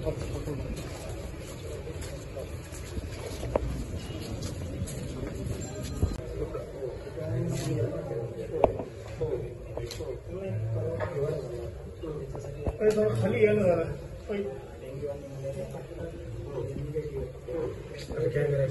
खाली यायला जरा कॅमेरा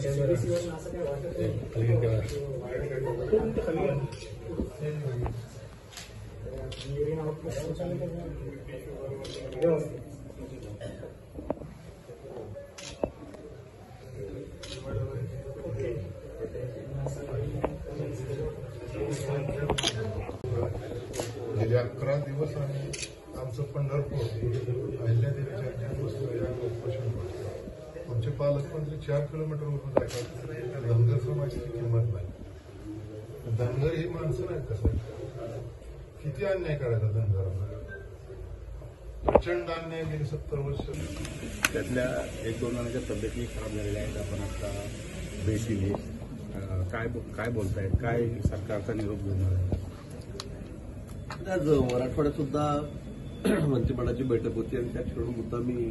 गेले 11 दिवस आमचं पंढरपूर अहिल्यादेवीच्या आमचे पालकमंत्री 4 किलोमीटरवरून जायला धनगर समाजाची किंमत नाही। धनगर ही माणसं नाहीत कसं किती अन्याय करायचा धनगरांना, प्रचंड अन्याय गेली 70 वर्ष। त्यातल्या 1-2 जणांच्या तब्येती खराब झालेल्या आहेत। आपण आता भेट दिली, काय बोलतायत, काय सरकारचा निरोप घेणार आहे? आज मराठवाड्यात सुद्धा मंत्रिमंडळाची बैठक होती आणि त्या ठिकाणी मुद्दा मी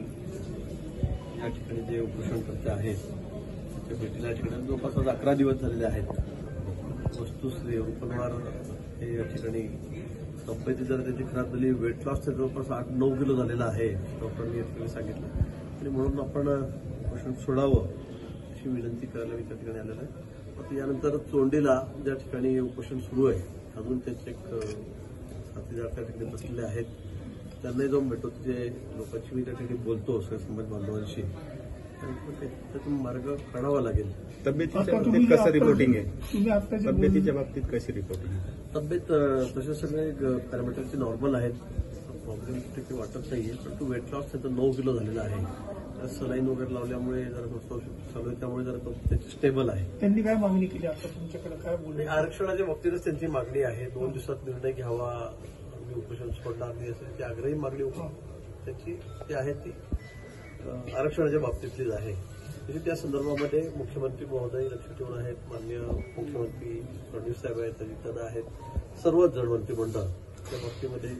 या ठिकाणी जे उपोषणकर्ते आहेत त्या भेटीला या ठिकाणी जवळपास 11 दिवस झालेले आहेत। वस्तुश्री रुपनवार हे या ठिकाणी तब्येती जर त्याची खराब झाली, वेट लॉस जवळपास 8-9 किलो झालेला आहे डॉक्टरांनी या ठिकाणी सांगितलं आणि म्हणून आपण उपोषण सोडावं अशी विनंती करायला मी त्या ठिकाणी आलेलं आहे। यानंतर चोंडीला ज्या ठिकाणी उपोषण सुरू आहे अजून त्याचे एक साथीदार त्या ठिकाणी बसलेले आहेत, त्यांनाही जाऊन भेटतो। जे लोकांशी मी त्या ठिकाणी बोलतो सगळ्या समाज बांधवांशी, त्यातून मार्ग काढावा लागेल। तब्येतीच्या बाबतीत कसं रिपोर्टिंग आहे? तब्येतीच्या बाबतीत कशी रिपोर्टिंग आहे? तब्येत तसे सगळे पॅरामीटरचे नॉर्मल आहेत, प्रॉब्लेम तिथे वाटत नाहीये, परंतु वेट लॉस त्याचा 9 किलो झालेला आहे। सलाईन वगैरे लावल्यामुळे जरा चालू आहे, त्यामुळे जरा त्याची स्टेबल आहे। त्यांनी काय मागणी केली आता तुमच्याकडे, काय बोलले? आरक्षणाच्या बाबतीतच त्यांची मागणी आहे, 2 दिवसात निर्णय घ्यावा, मी उपोषण सोडणार नाही असेल ती आग्रही मागणी त्याची ती आहे, ती आरक्षणाच्या बाबतीतलीच आहे। म्हणजे त्या संदर्भामध्ये मुख्यमंत्री महोदय लक्ष ठेवून आहेत, माननीय मुख्यमंत्री फडणवीस साहेब आहेत, अजितदादा आहेत, सर्वच जण मंत्रिमंडळ त्या बाबतीमध्ये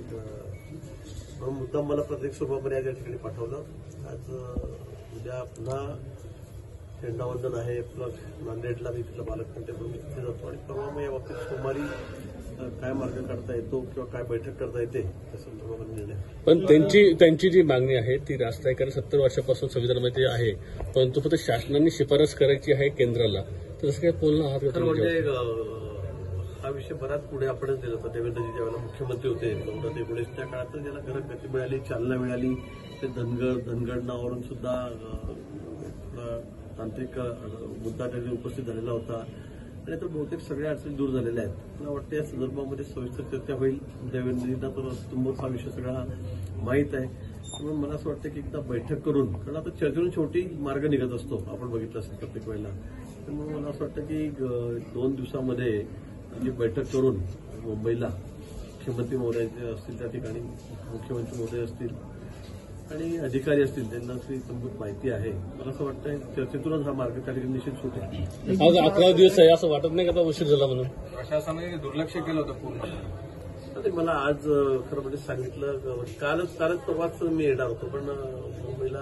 मुद्दाम मला प्रत्येक स्वरूपामध्ये या ठिकाणी पाठवलं। आज उद्या पुन्हा झेंडावंदन आहे, प्लस नांदेडला मी तिथलं पालकमंत्री म्हणून मी तिथे जातो आणि परवा मग या बाबतीत सोमवारी काय मार्ग काढता येतो किंवा काय बैठक करता येते त्या संदर्भामध्ये निर्णय। पण त्यांची जी मागणी आहे ती राष्ट्रीयकरण 70 वर्षापासून संविधानामध्ये आहे, परंतु फक्त शासनाने शिफारस करायची आहे केंद्राला, तर तसं काय बोलणं आहात? म्हणजे हा विषय बराच पुढे आपणच दिला होता। देवेंद्रजी ज्यावेळेला मुख्यमंत्री होते 2019च्या काळात ज्याला खरं गती मिळाली, चालना मिळाली, ते धनगर नावावरून सुद्धा तांत्रिक मुद्दा त्याची उपस्थित झालेला होता आणि तर बहुतेक सगळ्या अडचणी दूर झालेल्या आहेत। मला वाटतं या संदर्भामध्ये सविस्तर चर्चा होईल। देवेंद्रजींना तर तुंबत हा विषय सगळा माहीत आहे, म्हणून मला असं वाटतं की एकदा बैठक करून, कारण आता चर्चेतून शेवटी मार्ग निघत असतो, आपण बघितलं असेल प्रत्येक वेळेला, त्यामुळे मला असं वाटतं की 2 दिवसामध्ये जी बैठक करून मुंबईला मुख्यमंत्री महोदय असतील, त्या ठिकाणी मुख्यमंत्री महोदय असतील आणि अधिकारी असतील, त्यांना अशी संपूर्ण माहिती आहे। मला असं वाटतं चर्चेतूनच हा मार्ग त्या ठिकाणी निश्चित सुटेल। आज 11 दिवस आहे, असं वाटत नाही का उशीर झाला म्हणून? प्रशासनाने दुर्लक्ष केलं होतं पूर्ण। मला आज खरं म्हणजे सांगितलं, कालच परवाच मी येणार होतो, पण मुंबईला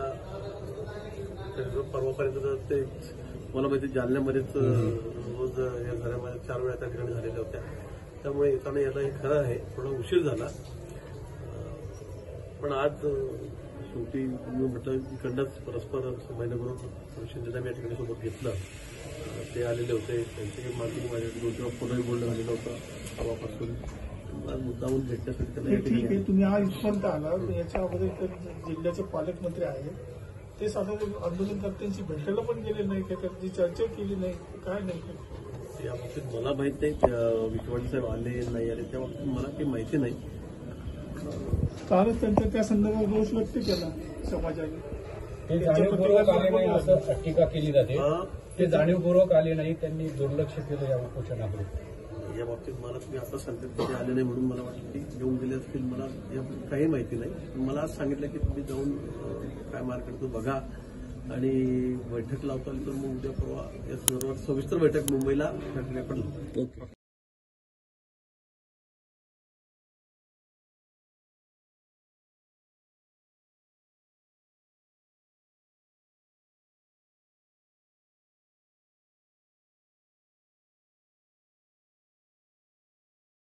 परवापर्यंत ते मला माहिती जालन्यामध्येच रोज या घरामध्ये 4 वेळा त्या ठिकाणी झालेल्या होत्या, त्यामुळे येताना याला हे खरं आहे थोडा उशीर झाला। पण आज शेवटी मी म्हटलं इकडनंच परस्पर संभाजीनगरहून शिंदेला मी या ठिकाणी सोबत घेतलं, ते आलेले होते, त्यांची मागणी माझ्याकडे 2 किंवा फोनही बोलणं झालेलं होतं तेव्हापासून, मुद्दाहून भेटण्यासाठी त्यांना या ठिकाणी। तुम्ही आज इथपर्यंत आला, याच्या अगोदर जिल्ह्याचे पालकमंत्री आहेत, ते साधारण आंदोलनकर्त्यांशी भेटायला पण गेले नाही, त्याची चर्चा केली नाही, काय नाही या बाबतीत मला माहित नाही। विखेवाडी साहेब आले नाही आले त्या बाबतीत मला काही माहिती नाही। कालच त्यांच्या त्या संदर्भात रोष व्यक्त केला समाजाने, ते जाणीवपूर्वक आले नाही असं टीका केली जाते। ते जाणीवपूर्वक आले नाही, त्यांनी दुर्लक्ष केलं या उपोषणाकडे। या बाबतीत मला तुम्ही आता सांगतात की ते आले नाही म्हणून मला वाटतं की घेऊन गेले असतील, मला याबद्दल काही माहिती नाही। मला आज सांगितलं की तुम्ही जाऊन काय मार्ग करतो बघा आणि बैठक लावता आली तर मग उद्या परवा या संदर्भात सविस्तर बैठक मुंबईला आपण